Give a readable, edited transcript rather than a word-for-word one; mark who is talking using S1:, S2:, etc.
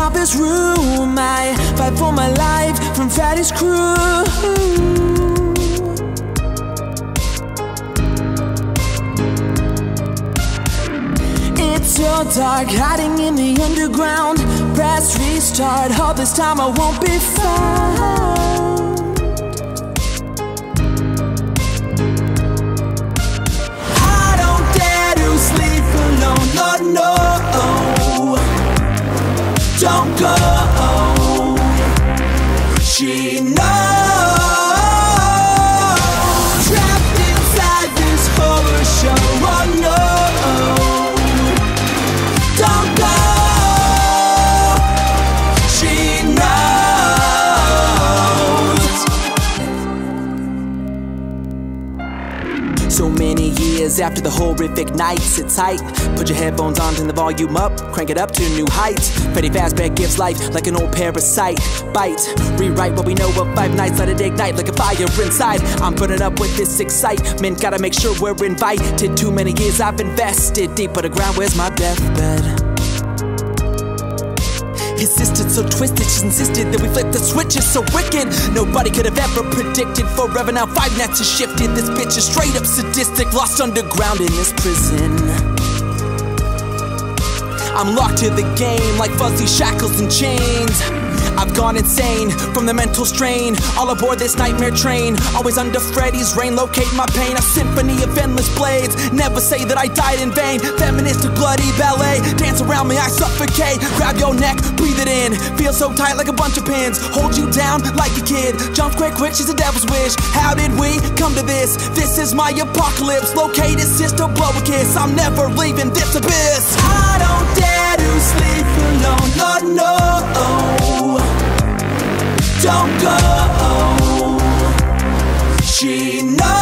S1: out this room. I fight for my life from Freddy's crew. It's so dark, hiding in the underground. Press restart, hope this time I won't be found. I don't dare to sleep alone, Lord, no. Don't go. She knows. Trapped inside this horror show, oh no. Don't go. She knows. So many years after the horrific night, sit tight, put your headphones on, turn the volume up, crank it up to new heights. Freddy Fazbear gives life like an old parasite. Bite, rewrite what we know of 5 nights, let it ignite like a fire inside. I'm putting up with this excitement, gotta make sure we're invited. Too many years I've invested deep underground, where's my deathbed? His sister's so twisted, she's insisted that we flip the switches so wicked. Nobody could have ever predicted. Forever now 5 nets has shifted. This bitch is straight up sadistic, lost underground in this prison. I'm locked to the game like fuzzy shackles and chains. I've gone insane from the mental strain. All aboard this nightmare train, always under Freddy's reign. Locate my pain, a symphony of endless blades. Never say that I died in vain. Feministic bloody ballet, dance around me, I suffocate. Grab your neck, breathe it in. Feel so tight like a bunch of pins. Hold you down like a kid. Jump quick, she's a devil's wish. How did we come to this? This is my apocalypse. Locate his sister, blow a kiss. I'm never leaving this abyss. I don't dare to sleep alone, Lord, no. Don't go. She knows.